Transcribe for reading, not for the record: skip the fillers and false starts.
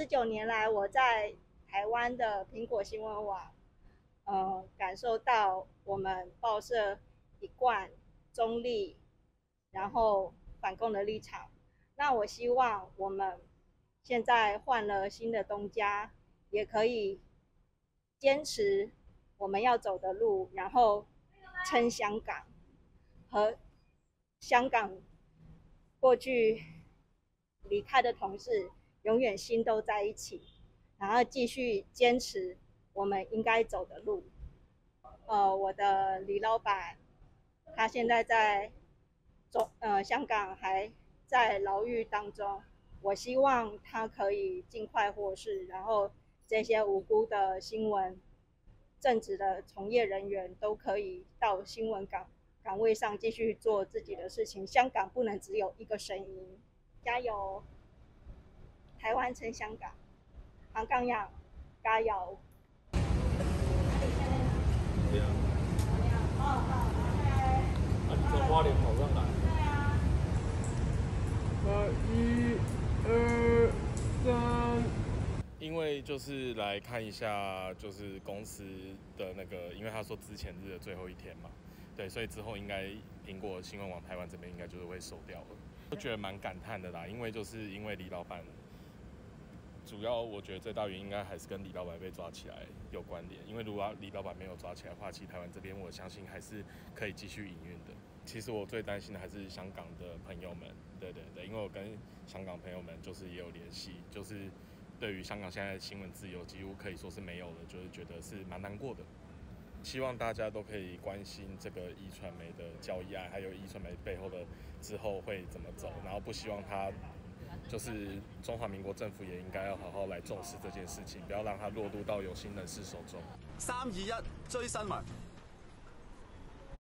19年来，我在台湾的苹果新闻网，感受到我们报社一贯中立，然后反共的立场。那我希望我们现在换了新的东家，也可以坚持我们要走的路，然后撑香港和香港过去离开的同事永远心都在一起，然后继续坚持我们应该走的路。我的李老板，他现在在香港还在牢狱当中，我希望他可以尽快获释，然后这些无辜的新闻正职的从业人员都可以到新闻岗位上继续做自己的事情。香港不能只有一个声音，加油！台湾撑香港，香港人加油！ 对啊。啊，你从花莲跑上来？ 1、2、3。 因为就是来看一下，就是公司的那个，因为他说之前日的最后一天嘛，对，所以之后应该苹果新闻网台湾这边应该就是会收掉了。我觉得蛮感叹的啦，因为就是因为李老板，主要我觉得最大原因应该还是跟李老板被抓起来有关联。因为如果李老板没有抓起来的话，其实台湾这边我相信还是可以继续营运的。其实我最担心的还是香港的朋友们，对，因为我跟香港朋友们就是也有联系，就是对于香港现在的新闻自由几乎可以说是没有了，就是觉得是蛮难过的。希望大家都可以关心这个壹传媒的交易案，还有壹传媒背后的之后会怎么走，然后不希望它就是中华民国政府也应该要好好来重视这件事情，不要让它落入到有心人士手中。 3、2、1，追新聞。